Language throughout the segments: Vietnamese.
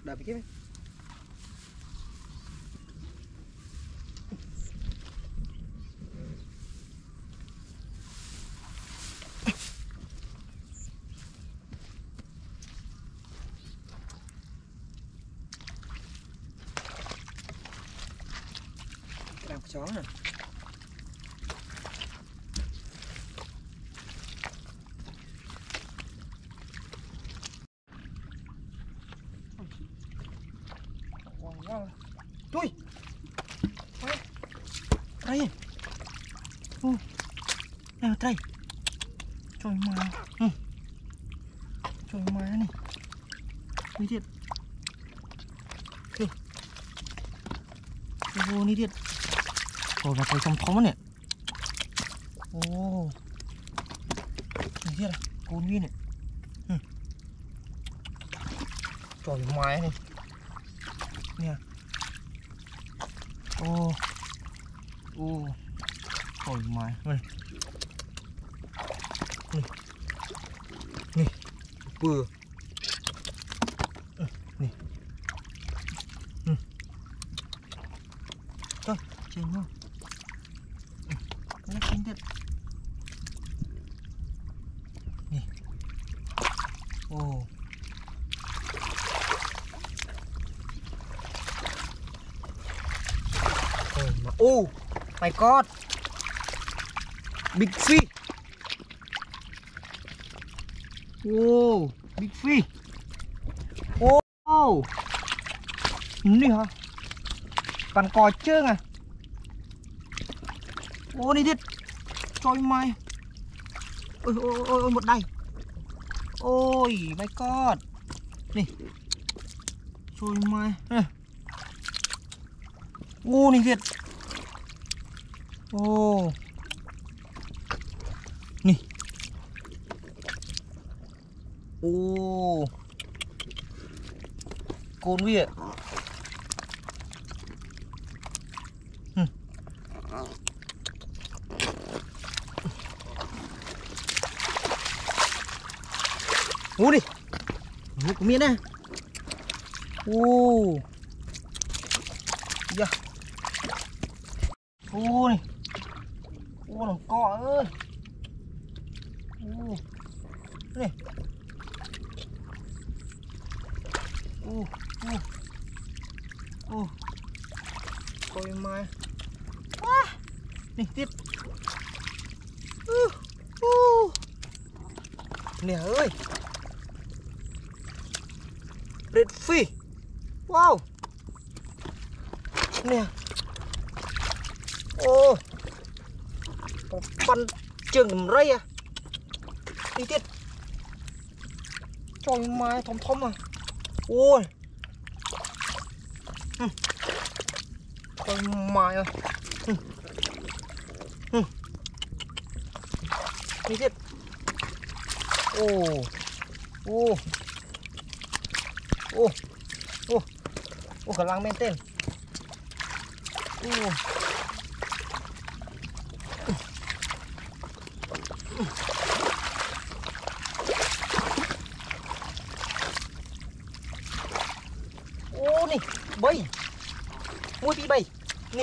đợi bị cái làm chó nè. Chui đây nào đây trời mà trời mà này đi thiệt vô đi thiệt rồi mà thấy trong thóng này ô đi thiệt à côn viên này trời mà này nè ô trời mày này vừa này thôi trên luôn nó chín thật nè ô oh my god, big fish. Oh, big fish. Oh, này hả? Còn cò trơn à? Oh, đi đi. Trời mày. Ôi một đây. Ôi my god. Nè. Trời mày. Ô này thiệt. Ô nè. Ô côn vi ạ. Ô đi một cái miếng này. Ô dạ. Ô này. Ô thằng cọ ơi. Ô này. Ô coi mai này tiếp nè ơi red fish wow nè ô phân chừng rây à đi tiếp trời mai thom à ôi trời mai à đi tiếp ô khả năng men tên này bay mua đi bay nè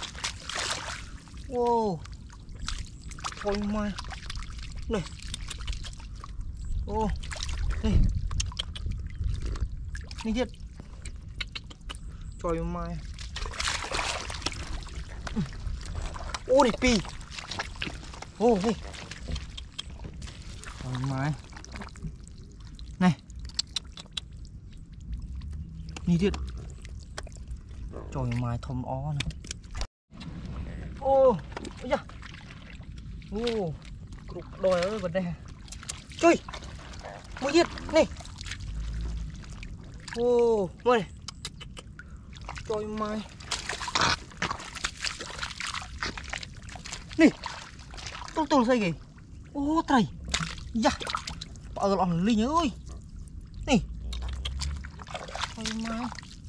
wow thôi mai này này này thiệt trời mai này pi này trời mai này này thiệt trời mai thom ó này ôi da cục đồi ơi vấn đề chơi mới thiệt này này trời mai nih tul saya gini trai ya pak on linya ơi nih trời mai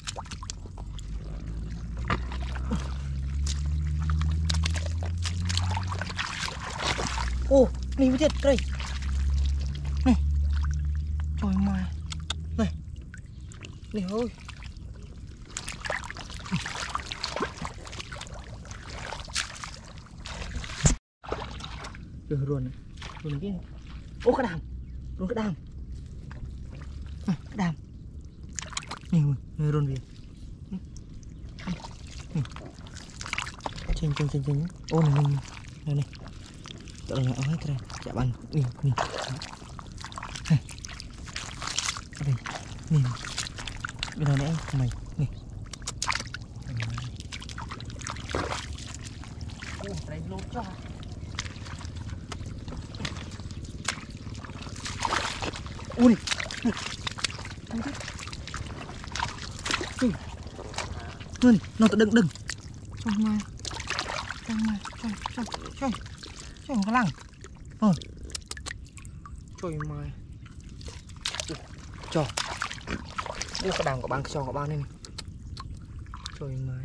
nih biết đây này trời mai này Nè ơi. Rồi ruồn kia. Ô cái đàm. Ruồn cái đàm. Cái đàm. Nè ơi, ruồn gì? Chinh. Ô này. Này. Tụi này ở hết rồi. Chả bắn. Nè. Đây. Nè. Bây giờ nè mày. Nè. Ô, đây lốt cho. Ui. Ui. Nó tự đừng. Xong mai. Trời cái lăng. Trời mai. Trời. Ủa cái đàm của bạn cho của bạn này. Trời mai.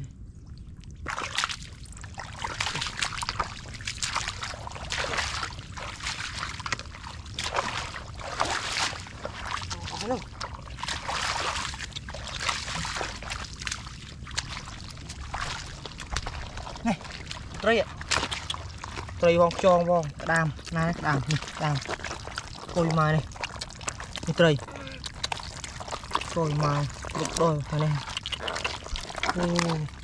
Hello. Này, trời ạ. Trời vòng tròn vòng đàm, này đàm. Ôi mai này. Này trời. Trời mai, đục đôi này. Ô.